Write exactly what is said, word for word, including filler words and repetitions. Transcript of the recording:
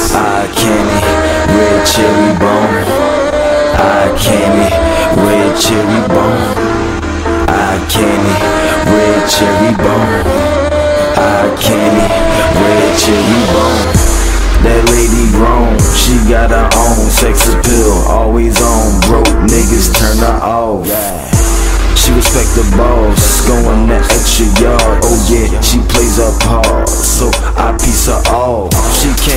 Eye candy, red cherry bone. Eye candy, red cherry bone. Eye candy, red cherry bone. Eye candy, red cherry bone. That lady grown, she got her own sex appeal, always on. Broke niggas turn her off. She respect the boss, going that extra yard. Oh yeah, she plays her part, so I piece her off. She can't